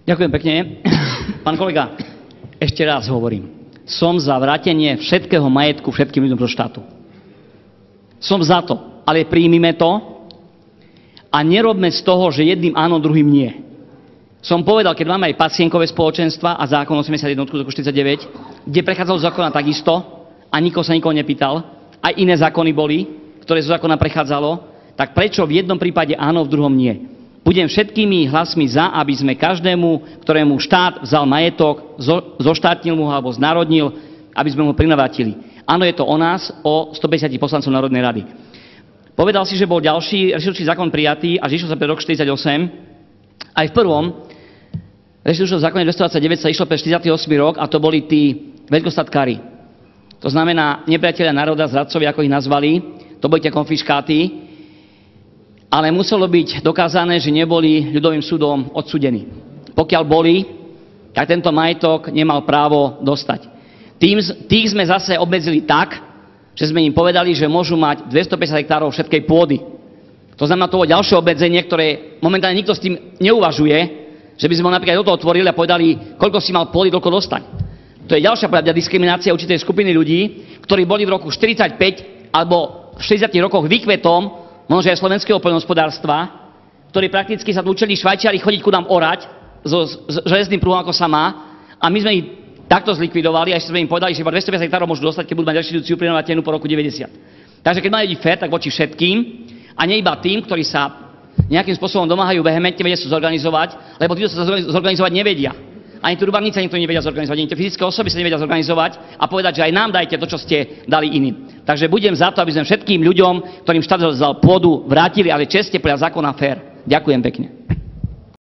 Ďakujem pekne. Pán kolega, ešte raz hovorím. Som za vrátenie všetkého majetku všetkým ľuďom zo štátu. Som za to, ale príjmime to a nerobme z toho, že jedným áno, druhým nie. Som povedal, keď máme aj pacienkové spoločenstva a zákon 81 z roku 49, kde prechádzal zákona takisto a sa nikoho nepýtal, aj iné zákony boli, ktoré zo zákona prechádzalo, tak prečo v jednom prípade áno, v druhom nie? Budem všetkými hlasmi za, aby sme každému, ktorému štát vzal majetok, zoštátnil mu ho alebo znárodnil, aby sme mu prinavratili. Áno, je to o nás, o 150 poslancov Národnej rady. Povedal si, že bol ďalší reštitučný zákon prijatý a že išlo sa pre rok 48. Aj v prvom reštitučnom zákone 229 sa išlo pre 48. rok a to boli tí veľkostatkári. To znamená nepriatelia národa, zradcovia, ako ich nazvali, to boli tie konfiškáty, ale muselo byť dokázané, že neboli ľudovým súdom odsúdení. Pokiaľ boli, tak tento majetok nemal právo dostať. Tých sme zase obmedzili tak, že sme im povedali, že môžu mať 250 hektárov všetkej pôdy. To znamená, to bolo ďalšie obmedzenie, ktoré momentálne nikto s tým neuvažuje, že by sme napríklad toto otvorili a povedali, koľko si mal pôdy, toľko dostať. To je ďalšia pravda diskriminácia určitej skupiny ľudí, ktorí boli v roku 45 alebo v 60 rokoch výkvetom možno aj slovenského poľnohospodárstva, ktorí prakticky sa tu učili Švajčiari chodiť ku nám orať so železným prúhom, ako sa má, a my sme ich takto zlikvidovali a ešte sme im povedali, že iba 250 hektárov môžu dostať, keď budú mať reštitúciu prinavrátenú po roku 90. Takže keď majú byť fér, tak voči všetkým a nie iba tým, ktorí sa nejakým spôsobom domáhajú vehementne, vedia sa zorganizovať, lebo títo sa zorganizovať nevedia. Ani tu rubárnici ani to nevedia zorganizovať, ani tie fyzické osoby sa nevedia zorganizovať a povedať, že aj nám dajte to, čo ste dali iným. Takže budem za to, aby sme všetkým ľuďom, ktorým štát vzal pôdu, vrátili, ale čestne podľa zákona fér. Ďakujem pekne.